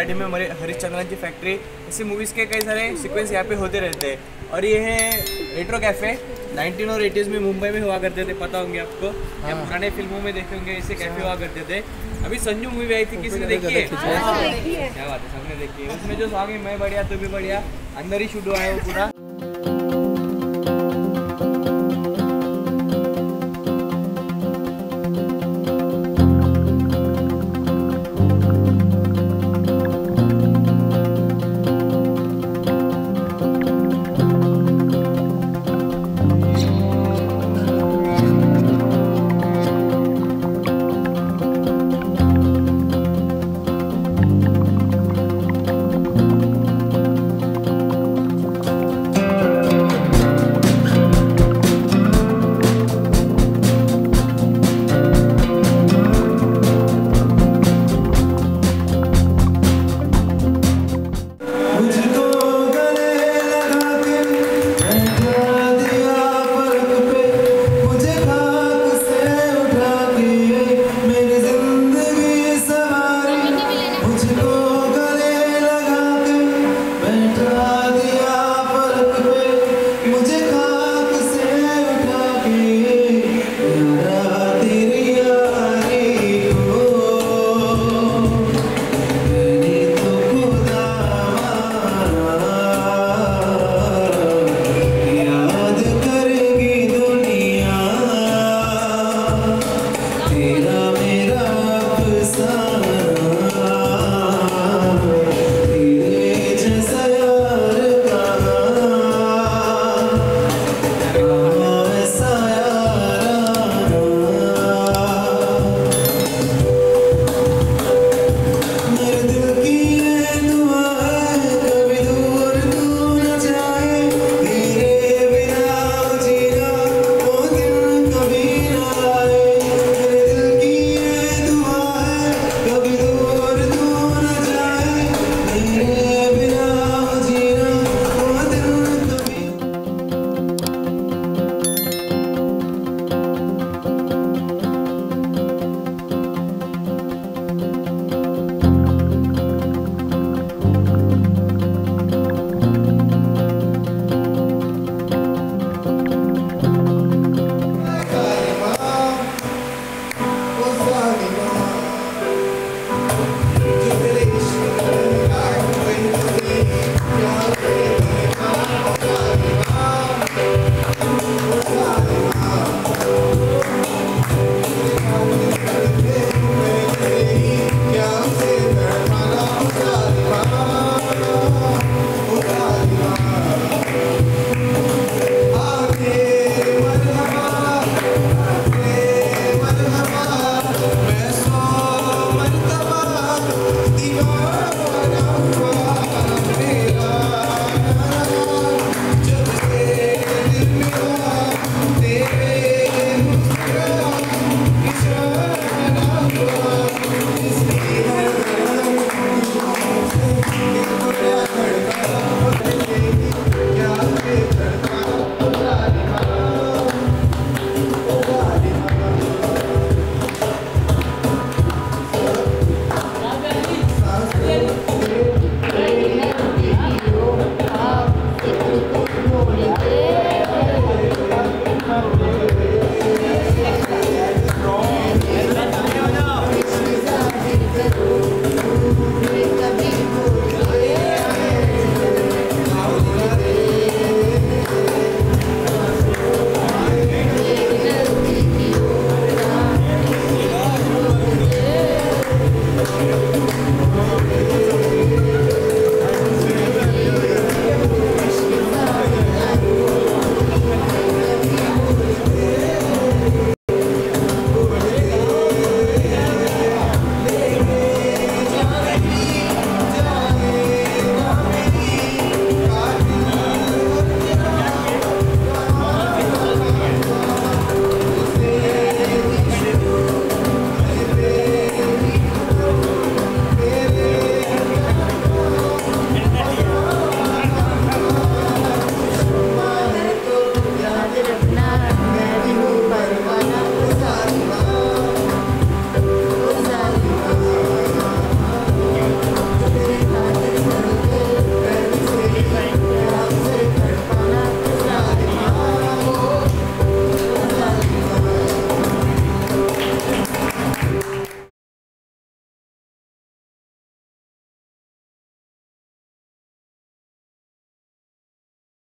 घाटी में हरिश्चंद्रांची फैक्ट्री, ऐसी मूवीज़ के कई सारे सीक्वेंस यहाँ पे होते रहते हैं। और ये है रेट्रो कैफ़े, 19 और 80s में मुंबई में हुआ करते थे, पता होंगे आपको। या पुराने फिल्मों में देखे होंगे ऐसे कैफ़े हुआ करते थे। अभी संजू मूवी आई थी, किसी ने देखी है? क्या बात है, सबने देखी है। उसमें जो सॉन्ग है मैं बढ़िया तू भी बढ़िया, अंदर ही शूट हुआ है वो पूरा।